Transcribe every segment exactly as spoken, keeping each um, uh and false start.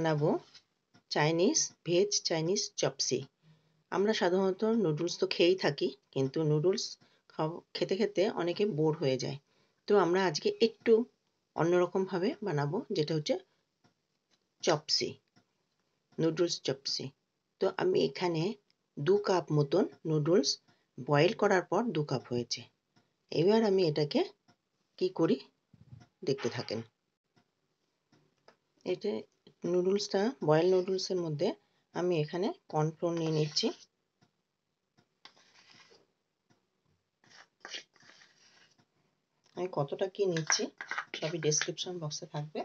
বানাবো Chinese veg Chinese chop suey. আমরা সাধারণত নুডলস তো খেয়েই থাকি, কিন্তু নুডলস খাওয়া খেতে খেতে অনেকে বোর হয়ে যায়। তো আমরা আজকে একটু অন্যরকমভাবে বানাবো, যেটা হচ্ছে চপসি, নুডলস চপসি। তো আমি এখানে দু কাপ মতন নুডলস বয়েল করার পর দু কাপ হয়েছে। এবার আমি এটাকে কি করি দেখতে থাকেন। এটা নুডলসটা বয়েল নুডলসের মধ্যে আমি এখানে কর্নফ্লোর নিয়ে নিচ্ছি। আমি কতটা কি নিচ্ছি সবই ডেসক্রিপশন বক্সে থাকবে।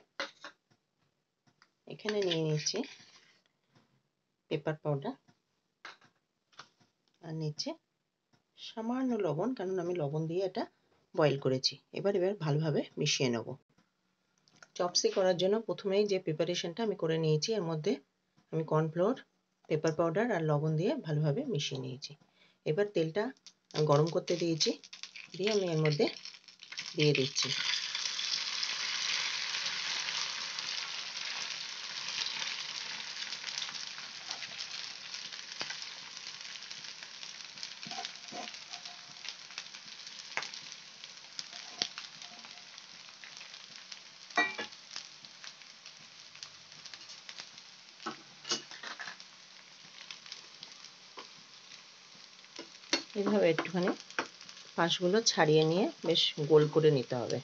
এখানে নিয়ে নিচ্ছি পেপার পাউডার আর নিচ্ছে সামান্য লবণ, কারণ আমি লবণ দিয়ে এটা বয়েল করেছি। এবার এবার ভালোভাবে মিশিয়ে নেব। চপসি করার জন্য প্রথমেই যে প্রিপারেশনটা আমি করে নিয়েছি, এর মধ্যে আমি কর্নফ্লোর, পেপার পাউডার আর লবণ দিয়ে ভালোভাবে মিশিয়ে নিয়েছি। এবার তেলটা গরম করতে দিয়েছি, দিয়ে আমি এর মধ্যে দিয়ে দিচ্ছি। এইভাবে একটুখানি পাশগুলো ছাড়িয়ে নিয়ে বেশ গোল করে নিতে হবে।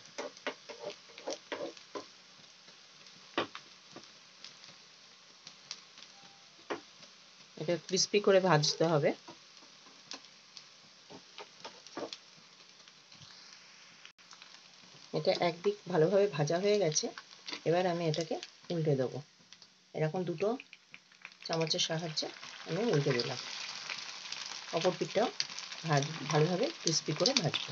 এটা ক্রিস্পি করে ভাজতে হবে। এটা একদিক ভালোভাবে ভাজা হয়ে গেছে। এবার আমি এটাকে উল্টে দেবো। এরকম দুটো চামচের সাহায্যে আমি উল্টে দিলাম। অপর পিঠটাও ভালোভাবে ক্রিস্পি করে ভাজবো।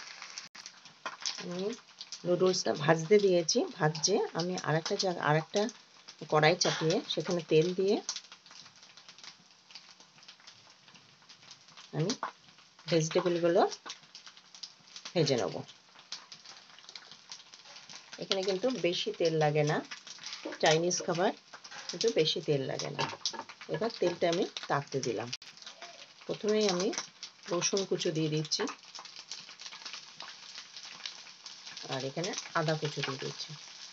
আমি নুডলসটা ভাজতে দিয়েছি। ভাজছে আমি আরেকটা জায়গা আরেকটা কড়াই চাপিয়ে সেখানে তেল দিয়ে আমি ভেজিটেবলগুলো ভেজে নেব। এখানে কিন্তু বেশি তেল লাগে না, চাইনিজ খাবার কিন্তু বেশি তেল লাগে না। এবার তেলটা আমি তাপতে দিলাম। প্রথমেই আমি রসুন কুচো দিয়ে দিচ্ছি, আর এখানে আদা কুচো দিয়ে দিচ্ছি।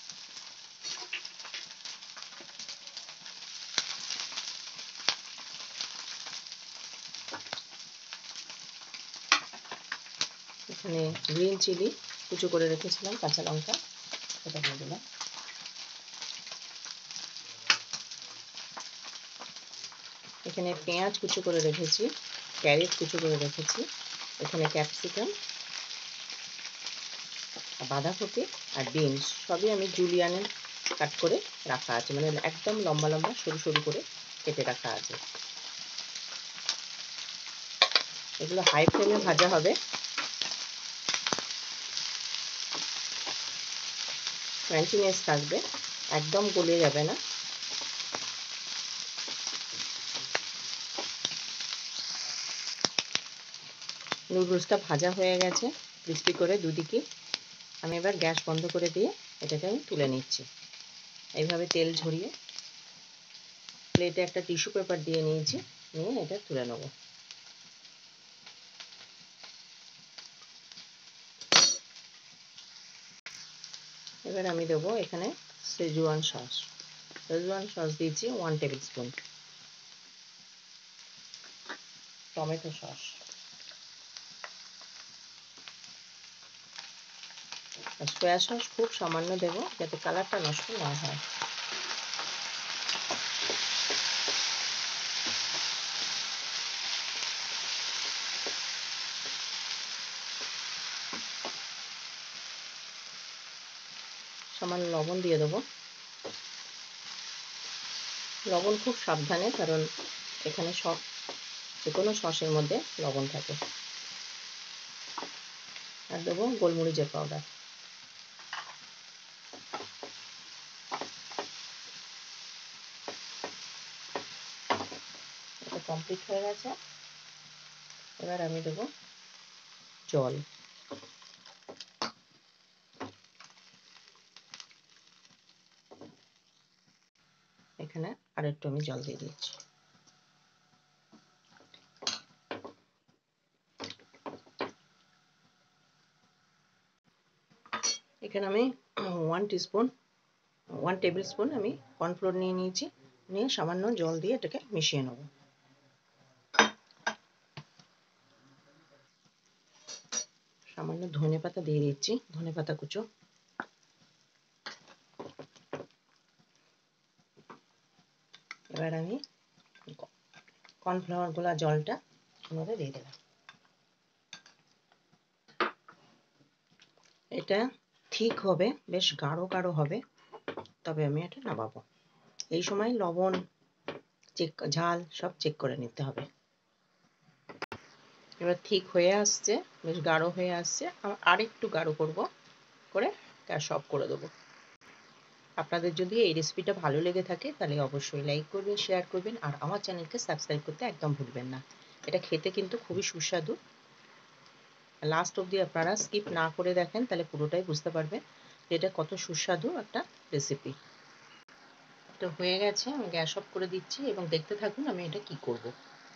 এখানে গ্রিন চিলি কুচো করে রেখেছিলাম, কাঁচা লঙ্কা, সেটা দিয়ে দিলাম। এখানে পেঁয়াজ কুচো করে রেখেছি, ক্যারেট কুচো করে রেখেছি, এখানে ক্যাপসিকাম, বাঁধাকপি আর বিনস সবই আমি জুলিয়ানের কাট করে রাখা আছে, মানে একদম লম্বা লম্বা সরু সরু করে কেটে রাখা আছে। এগুলো হাই ফ্লেমে ভাজা হবে। ক্রাঞ্চিনেস থাকবে, একদম গলে যাবে না। নুডলসটা ভাজা হয়ে গেছে ক্রিস্পি করে দুদিকে। আমি এবার গ্যাস বন্ধ করে দিয়ে এটাকে আমি তুলে নিচ্ছি। এইভাবে তেল ঝরিয়ে প্লেটে একটা টিস্যু পেপার দিয়ে নিয়েছি, নিয়ে এটা তুলে নেব। এবার আমি দেবো এখানে শেজওয়ান সস। শেজওয়ান সস দিয়েছি one tablespoon, tomato sauce, soya sauce খুব সামান্য দেবো যাতে কালারটা নষ্ট না হয়। সামান্য লবণ দিয়ে দেবো। লবণ খুব সাবধানে, কারণ এখানে সব যে কোনো সসের মধ্যে লবণ থাকে। আর দেবো গোলমরিচের পাউডার। এটা কমপ্লিট হয়ে গেছে। এবার আমি দেবো জল। এখানে আর একটু আমি জল দিয়ে দিচ্ছি। এখানে আমি one teaspoon one tablespoon আমি কর্নফ্লোর নিয়ে নিয়েছি, নিয়ে সামান্য জল দিয়ে এটাকে মিশিয়ে নেব। সামান্য ধনে পাতা দিয়ে দিচ্ছি, ধনে পাতা কুচো। এবার আমি কর্নফ্লাওয়ার গোলা জলটা মধ্যে দিয়ে দিলাম। এটা ঠিক হবে, বেশ গাঢ় গাঢ় হবে, তবে আমি এটা নামাবো। এই সময় লবণ চেক, ঝাল সব চেক করে নিতে হবে। এবার ঠিক হয়ে আসছে, বেশ গাঢ় হয়ে আসছে। আর একটু গাঢ় করব, করে গ্যাস অফ করে দেবো। আপনাদের যদি এই রেসিপিটা ভালো লেগে থাকে তাহলে অবশ্যই লাইক করবেন, শেয়ার করবেন, আর আমার চ্যানেলকে সাবস্ক্রাইব করতে একদম ভুলবেন না। এটা খেতে কিন্তু খুবই সুস্বাদু। লাস্ট অবধি আপনারা স্কিপ না করে দেখেন, তাহলে পুরোটাই বুঝতে পারবেন যে এটা কত সুস্বাদু একটা রেসিপি। তো হয়ে গেছে, আমি গ্যাস অফ করে দিচ্ছি এবং দেখতে থাকুন আমি এটা কি করব।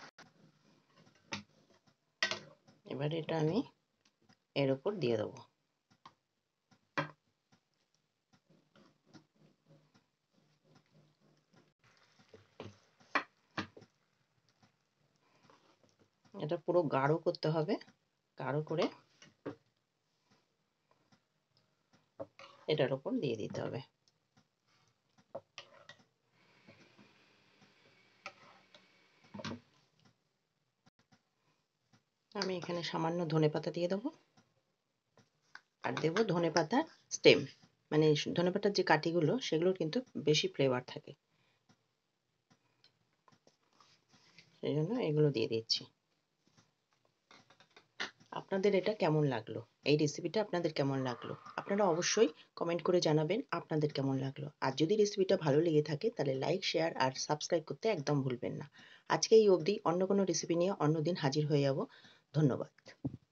এবার এটা আমি এর উপর দিয়ে দেবো। এটা পুরো গাঢ় করতে হবে, গাঢ় করে এটার উপর দিয়ে দিতে হবে। আমি এখানে সামান্য ধনেপাতা দিয়ে দেবো, আর দেবো ধনেপাতার স্টেম, মানে ধনেপাতার যে কাঠিগুলো সেগুলোর কিন্তু বেশি ফ্লেভার থাকে, সেই জন্য এগুলো দিয়ে দিচ্ছি। আপনাদের এটা কেমন লাগলো, এই রেসিপিটা আপনাদের কেমন লাগলো আপনারা অবশ্যই কমেন্ট করে জানাবেন আপনাদের কেমন লাগলো। আর যদি রেসিপিটা ভালো লেগে থাকে তাহলে লাইক, শেয়ার আর সাবস্ক্রাইব করতে একদম ভুলবেন না। আজকে এই অবধি, অন্য কোনো রেসিপি নিয়ে অন্য দিন হাজির হয়ে যাব। ধন্যবাদ।